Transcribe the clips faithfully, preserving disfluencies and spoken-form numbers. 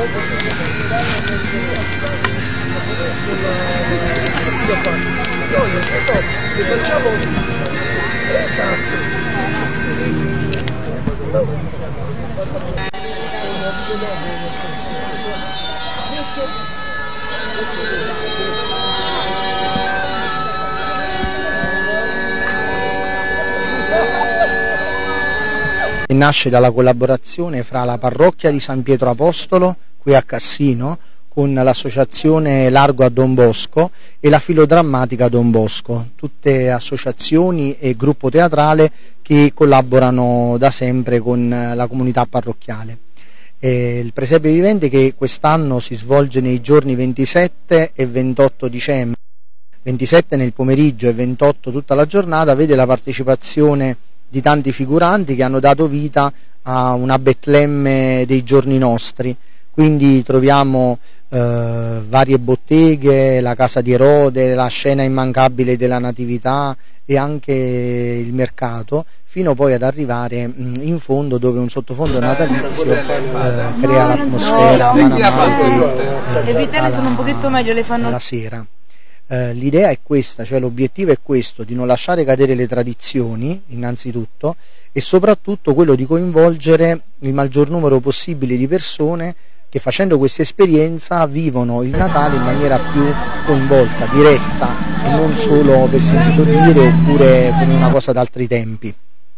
Nasce dalla collaborazione fra la parrocchia di San Pietro Apostolo, qui a Cassino, con l'associazione Largo a Don Bosco e la Filodrammatica Don Bosco, tutte associazioni e gruppo teatrale che collaborano da sempre con la comunità parrocchiale. Eh, il Presepe Vivente, che quest'anno si svolge nei giorni ventisette e ventotto dicembre, ventisette nel pomeriggio e ventotto tutta la giornata, vede la partecipazione di tanti figuranti che hanno dato vita a una Betlemme dei giorni nostri. Quindi troviamo eh, varie botteghe, la casa di Erode, la scena immancabile della Natività e anche il mercato, fino poi ad arrivare mh, in fondo, dove un sottofondo natalizio eh, crea l'atmosfera mano a mano che eh, alla, un pochetto meglio le fanno la sera. Eh, l'idea è questa, cioè l'obiettivo è questo, di non lasciare cadere le tradizioni innanzitutto, e soprattutto quello di coinvolgere il maggior numero possibile di persone che, facendo questa esperienza, vivono il Natale in maniera più coinvolta, diretta, e non solo per sentito dire oppure come una cosa d'altri tempi.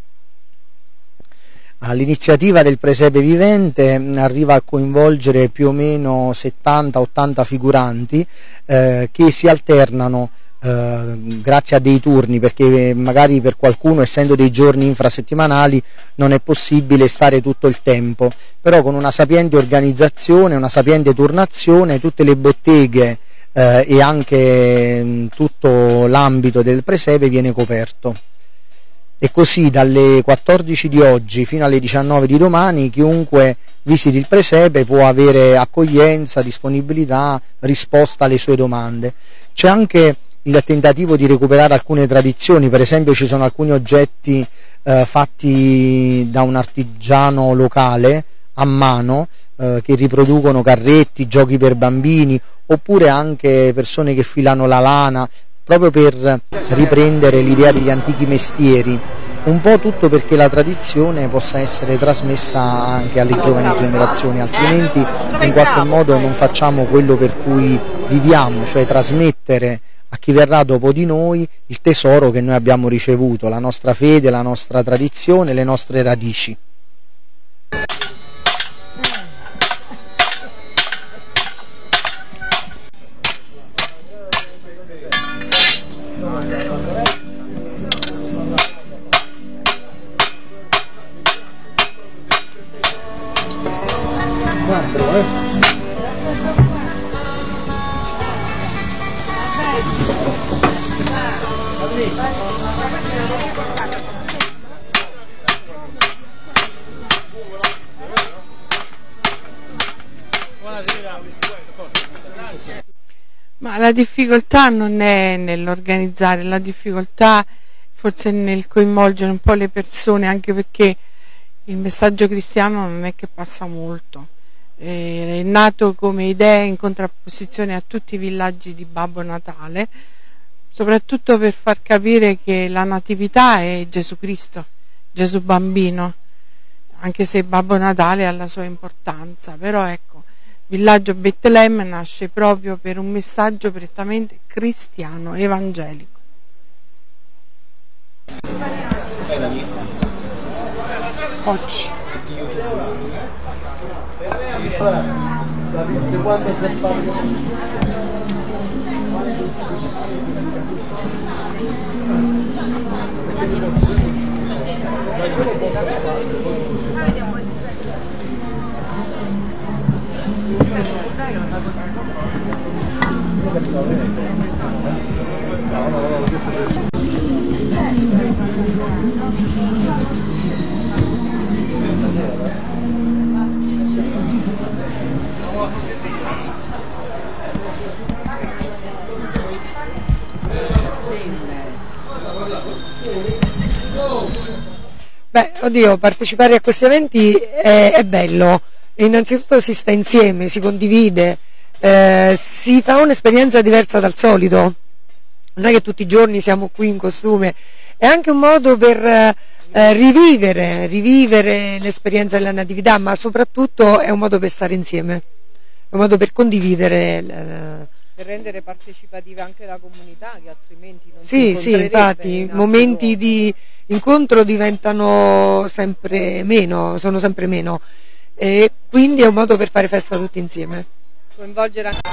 L'iniziativa del Presepe Vivente arriva a coinvolgere più o meno settanta ottanta figuranti eh, che si alternano eh, grazie a dei turni, perché magari per qualcuno, essendo dei giorni infrasettimanali, non è possibile stare tutto il tempo, però con una sapiente organizzazione, una sapiente turnazione, tutte le botteghe eh, e anche mh, tutto l'ambito del Presepe viene coperto. E così dalle quattordici di oggi fino alle diciannove di domani chiunque visiti il Presepe può avere accoglienza, disponibilità, risposta alle sue domande. C'è anche il tentativo di recuperare alcune tradizioni, per esempio ci sono alcuni oggetti eh, fatti da un artigiano locale a mano eh, che riproducono carretti, giochi per bambini, oppure anche persone che filano la lana, proprio per riprendere l'idea degli antichi mestieri, un po' tutto perché la tradizione possa essere trasmessa anche alle giovani generazioni, altrimenti in qualche modo non facciamo quello per cui viviamo, cioè trasmettere a chi verrà dopo di noi il tesoro che noi abbiamo ricevuto, la nostra fede, la nostra tradizione, le nostre radici. Ma la difficoltà non è nell'organizzare, la difficoltà forse è nel coinvolgere un po' le persone, anche perché il messaggio cristiano non è che passa molto. È nato come idea in contrapposizione a tutti i villaggi di Babbo Natale, soprattutto per far capire che la natività è Gesù Cristo, Gesù bambino, anche se Babbo Natale ha la sua importanza, però ecco, Villaggio Betlemme nasce proprio per un messaggio prettamente cristiano, evangelico. Oggi. Beh, oddio, partecipare a questi eventi è, è bello, innanzitutto si sta insieme, si condivide, eh, si fa un'esperienza diversa dal solito. Non è che tutti i giorni siamo qui in costume, è anche un modo per eh, rivivere, rivivere l'esperienza della natività, ma soprattutto è un modo per stare insieme, è un modo per condividere. Eh, per rendere partecipativa anche la comunità, che altrimenti non sì, si sì, infatti i momenti luoghi. Di incontro diventano sempre meno, sono sempre meno, e quindi è un modo per fare festa tutti insieme. Coinvolgere anche...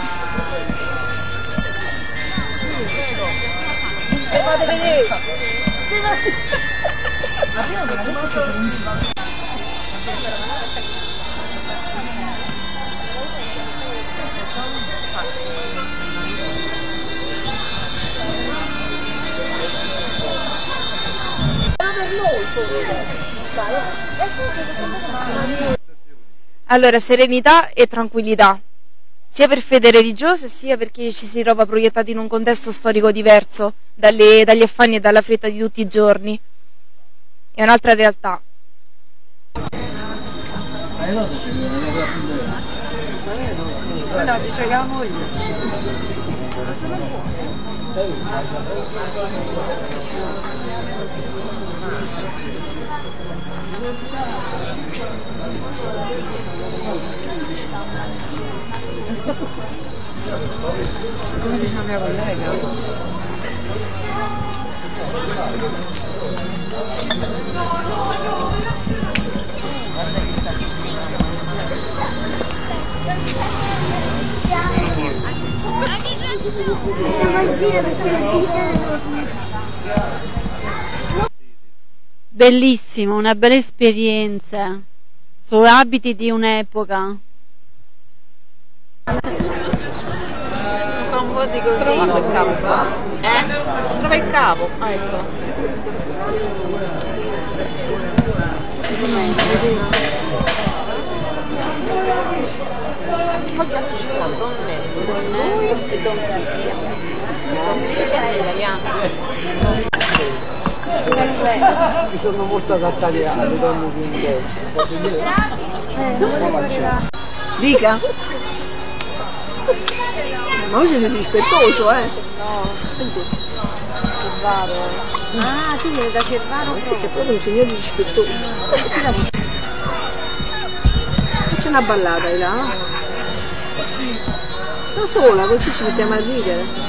Allora, serenità e tranquillità, sia per fede religiosa sia perché ci si trova proiettati in un contesto storico diverso dalle, dagli affanni e dalla fretta di tutti i giorni. È un'altra realtà. No, dicevamo io. Come dice la mia collega? Bellissimo, una bella esperienza. Sono abiti di un'epoca. Fa un po' di così. Trova il capo. Eh? Trova il capo. Ah, ecco. Quanti altri ci stanno? Don Nello, Don Nello e Don Cristiano. Don Cristiano è italiano. Ci sono molto adattati alle donne più inglesi. Dica? Ma voi siete dispettoso, eh? No, Cervaro. Ah, tu vieni da Cervaro proprio. Questo è proprio un signore dispettoso. C'è una ballata di là? Da sola, così ci mettiamo a ridere.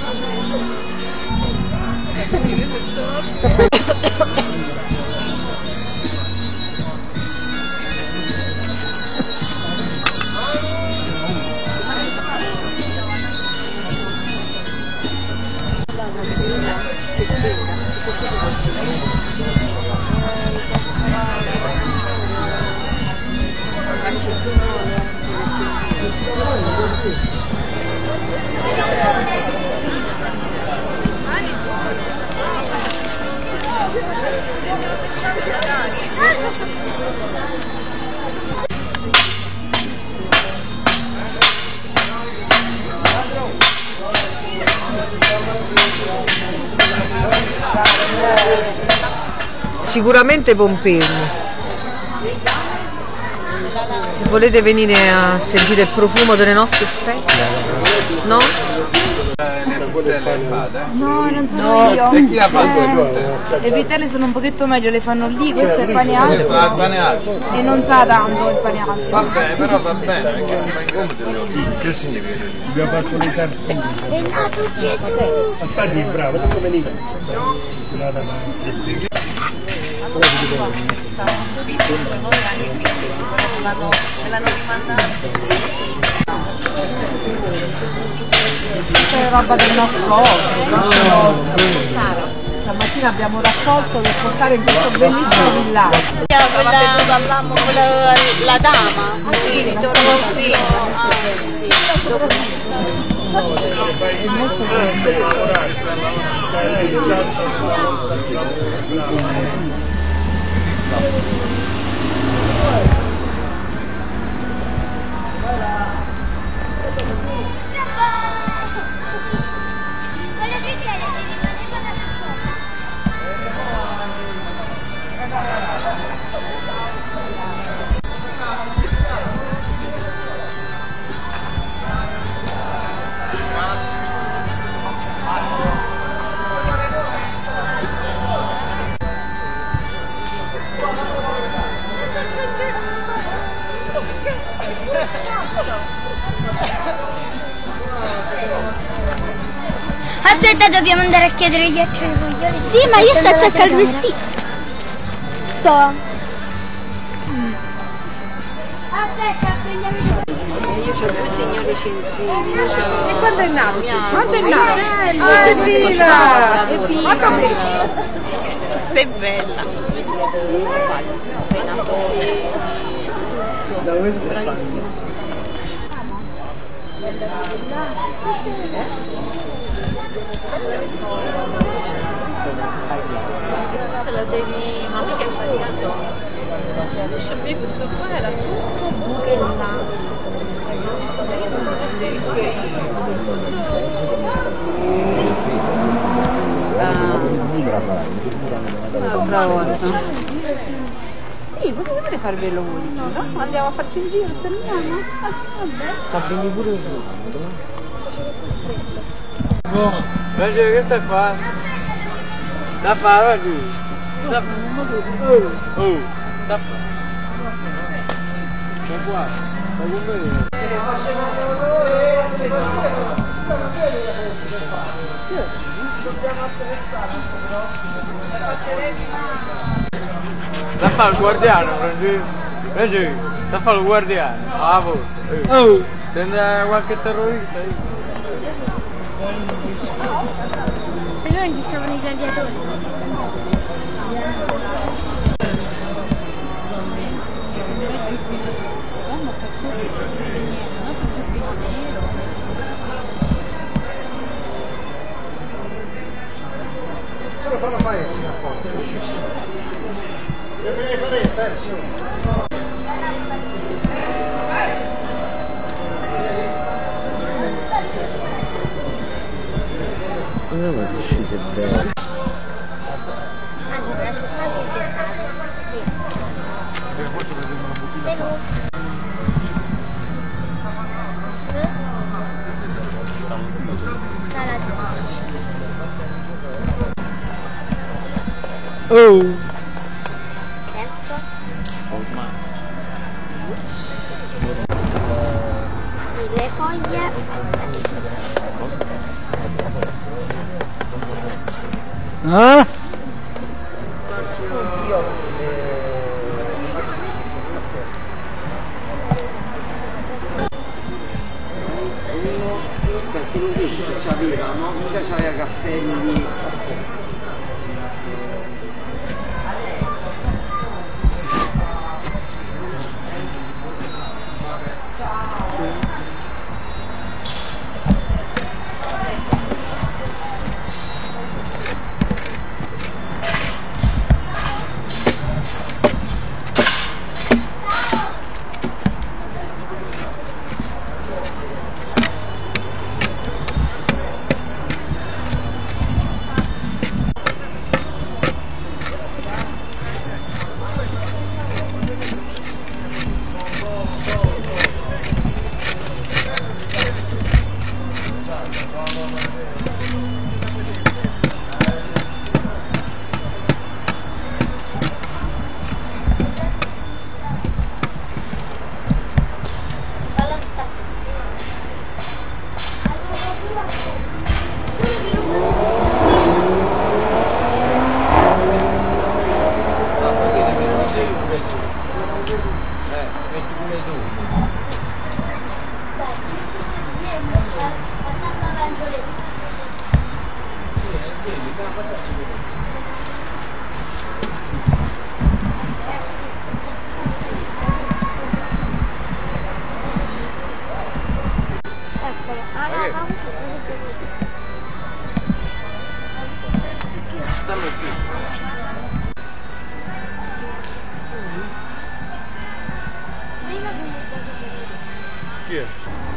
Sicuramente Pompei. Se volete venire a sentire il profumo delle nostre spezie, no? No, non sono No. io. E chi l'ha fatto? Eh, le vitelle sono un pochetto meglio, le fanno lì, questo è il pane Fa il alto pane alto. e non sa tanto il pane alto. Va bene, però va bene, perché non fai incomodo. Che significa? Abbiamo fatto le tartine. È nato Gesù! Infatti bravo, non venite. Me l'hanno rimandato. Questa è roba del nostro orto. Stamattina abbiamo raccolto per portare in questo bellissimo villaggio. Quella, quella, la dama, sì, Vittorio Rossi. Ah, sì, sì. Aspetta, dobbiamo andare a chiedere gli altri coglioni. Sì, ma io sto a cercare il vestito. Sto. Aspetta, prendiamo. Io ho due signori centrini. E quando è nato? Quando è nato? Ah, evviva! Ma come? Questa è bella. Bravissima. Se la devi, ma mica è tagliato. Lascia me questo qua era tutto buchellato. Un'altra volta. Sì, potete far veloce, no? Andiamo a farci un giro, torniamo? Ah, vabbè. Sabini pure tu. No, invece che stai a fare? Da fare oggi? Da fare? Oh, oh, da fare. Da qua, da come da fare il guardiano, Francesco, da fare il guardiano, ah, forse. Oh, sembra qualche terrorista lì. Perché non ci stavano i gladiatori? Solo fanno paesi a porta. Devi fare il terzo. Non è uscito bene. Oh! Terzo. Le foglie. Ah? C'avevano, mica c'aveva cappelli. Chi è?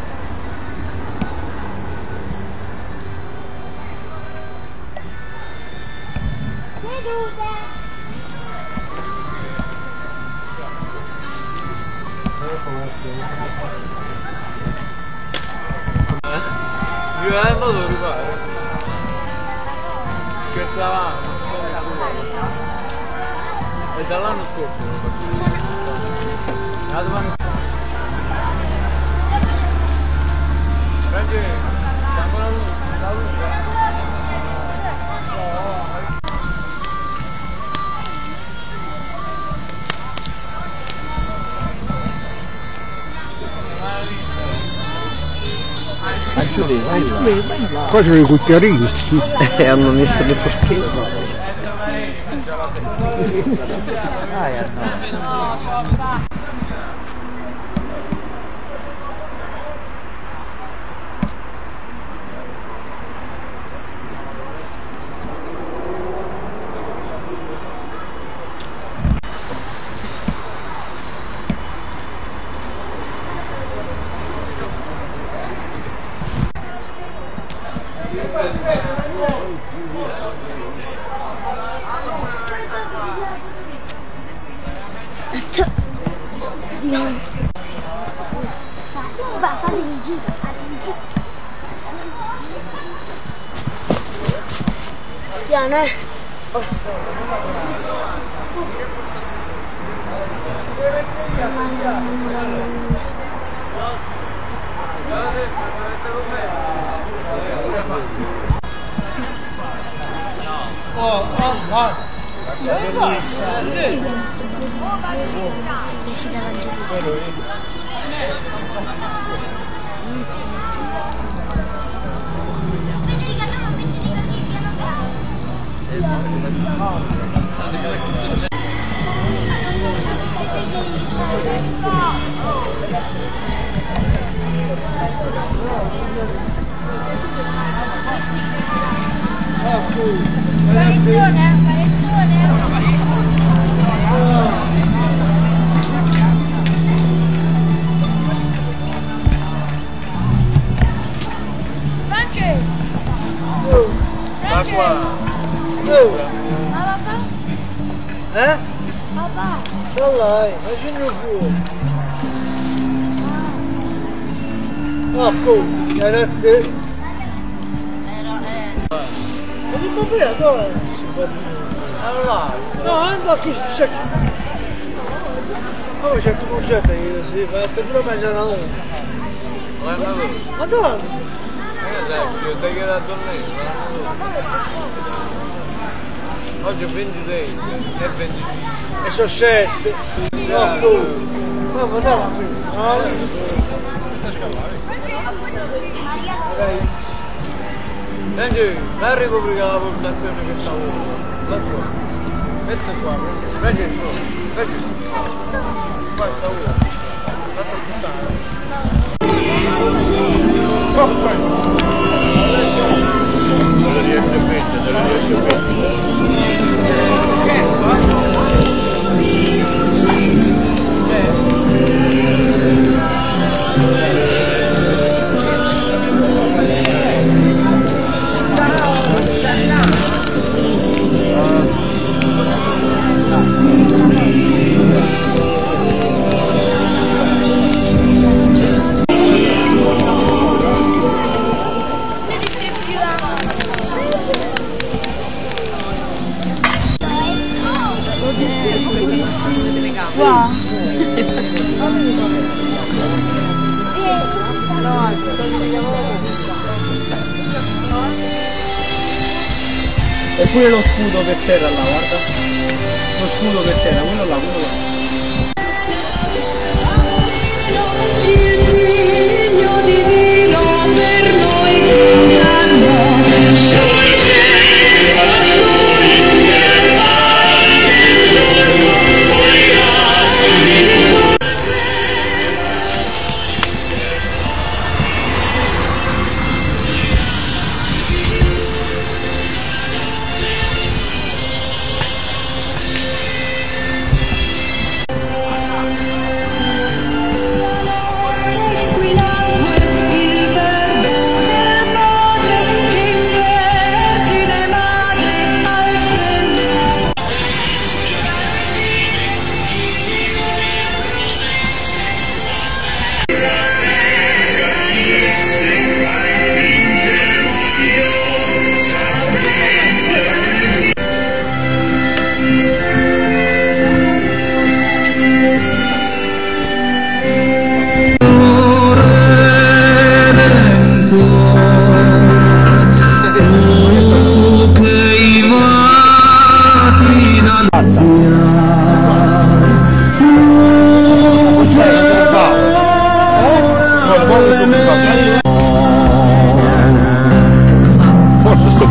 Io è modo di fare. Scherzavamo. È dall'anno scorso lo faccio. La domani. Francesco, stiamo la luce, la luce. Qua c'è i cucchiarini. E hanno messo le forchette. Piano, eh. Oh, oh, oh. Eh? Papà. Dai, facendo fuori. Ecco, era te. Ma di papà dove? Allora. No, anda qui, c'è. Oh, c'è tu concetto che si fa, te pure mangiare uno. Ma dove? Io te che da tornare. Oggi è ventidue e venticinque. E sono sette. No, tu. No, ma no, no. Senti, vai a ricoprire la postazione che sta ora. Là qua. Metti qua, metti qua. Metti qua. Qua sta ora. Lascia stare. Oh, qua. Non lo riesco a mettere, non lo riesco a mettere. E pure lo scudo per terra là, guarda. Lo scudo per terra, quello là, quello là. Il figlio divino per noi si incarnò. We love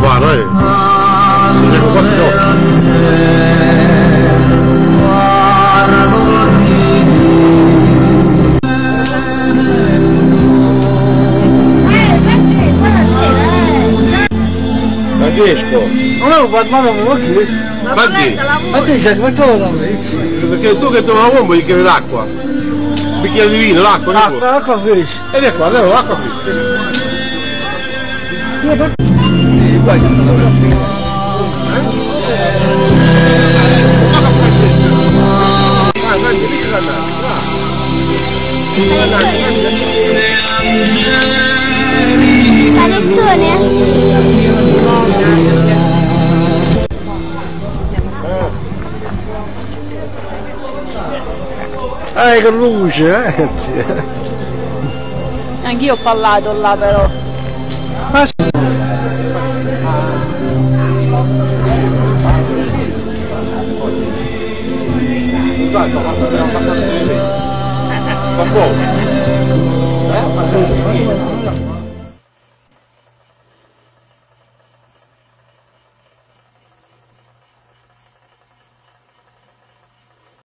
fare, eh? Si leggo quasi no. Francesco, non avevo parlato con chi? ma chi? Ma te sei fatto da me? Perché tu che tu una bomba gli chiedi l'acqua, un bicchiere di vino, l'acqua, L'acqua, l'acqua fresca. ed è qua, allora l'acqua qui. Sì, guarda che stanno proprio. Vai, vai, lì che andare, Eh, che luce, eh! Sì. Anch'io ho parlato là però. Ma sì. Scusate, ho fatto una passata di lì. Va buono.